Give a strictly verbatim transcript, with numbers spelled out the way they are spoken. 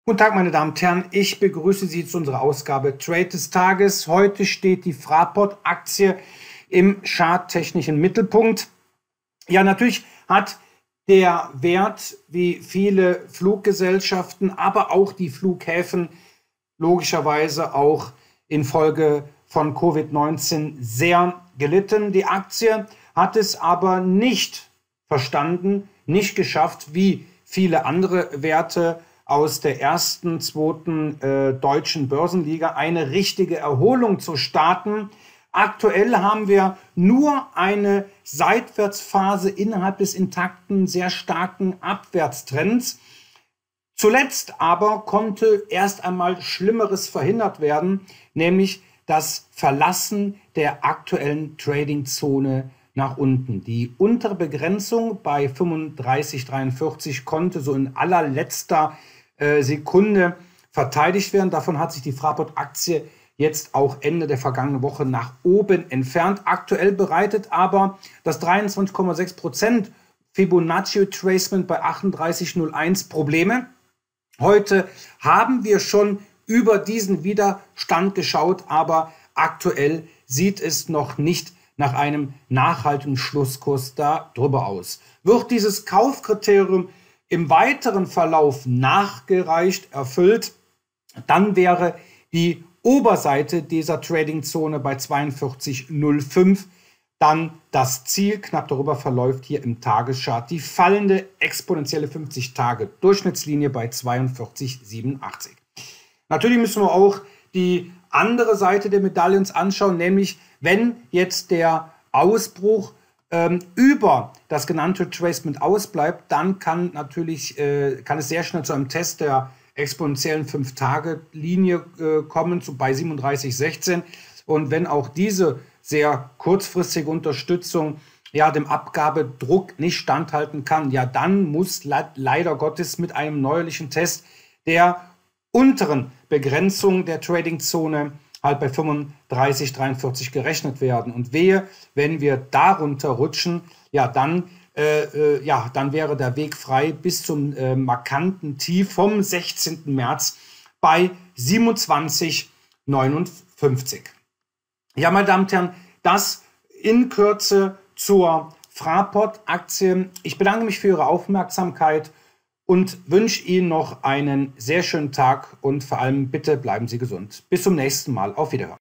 Guten Tag, meine Damen und Herren. Ich begrüße Sie zu unserer Ausgabe Trade des Tages. Heute steht die Fraport-Aktie im charttechnischen Mittelpunkt. Ja, natürlich hat der Wert, wie viele Fluggesellschaften, aber auch die Flughäfen, logischerweise auch infolge von Covid neunzehn sehr gelitten. Die Aktie hat es aber nicht verstanden, nicht geschafft, wie viele andere Werte aus der ersten, zweiten äh, deutschen Börsenliga eine richtige Erholung zu starten. Aktuell haben wir nur eine Seitwärtsphase innerhalb des intakten, sehr starken Abwärtstrends. Zuletzt aber konnte erst einmal Schlimmeres verhindert werden, nämlich das Verlassen der aktuellen Tradingzone nach unten. Die untere Begrenzung bei fünfunddreißig Komma dreiundvierzig konnte so in allerletzter äh, Sekunde verteidigt werden. Davon hat sich die Fraport-Aktie jetzt auch Ende der vergangenen Woche nach oben entfernt. Aktuell bereitet aber das dreiundzwanzig Komma sechs Prozent Fibonacci-Retracement bei achtunddreißig Komma null eins Probleme. Heute haben wir schon über diesen Widerstand geschaut, aber aktuell sieht es noch nicht nach einem nachhaltigen Schlusskurs darüber aus. Wird dieses Kaufkriterium im weiteren Verlauf nachgereicht, erfüllt, dann wäre die Oberseite dieser Tradingzone bei zweiundvierzig Komma null fünf dann das Ziel. Knapp darüber verläuft hier im Tageschart die fallende exponentielle fünfzig Tage Durchschnittslinie bei zweiundvierzig Komma siebenundachtzig. Natürlich müssen wir auch die andere Seite der Medaille uns anschauen, nämlich wenn jetzt der Ausbruch ähm, über das genannte Tracement ausbleibt, dann kann natürlich äh, kann es sehr schnell zu einem Test der exponentiellen fünf Tage Linie äh, kommen, zu, bei siebenunddreißig Komma sechzehn. Und wenn auch diese sehr kurzfristige Unterstützung ja dem Abgabedruck nicht standhalten kann, ja dann muss le leider Gottes mit einem neuerlichen Test der unteren Begrenzung der Tradingzone halt bei fünfunddreißig Komma dreiundvierzig gerechnet werden. Und wehe, wenn wir darunter rutschen, ja dann, äh, äh, ja, dann wäre der Weg frei bis zum äh, markanten Tief vom sechzehnten März bei siebenundzwanzig Komma neunundfünfzig. Ja, meine Damen und Herren, das in Kürze zur Fraport-Aktie. Ich bedanke mich für Ihre Aufmerksamkeit und wünsche Ihnen noch einen sehr schönen Tag und vor allem bitte bleiben Sie gesund. Bis zum nächsten Mal. Auf Wiederhören.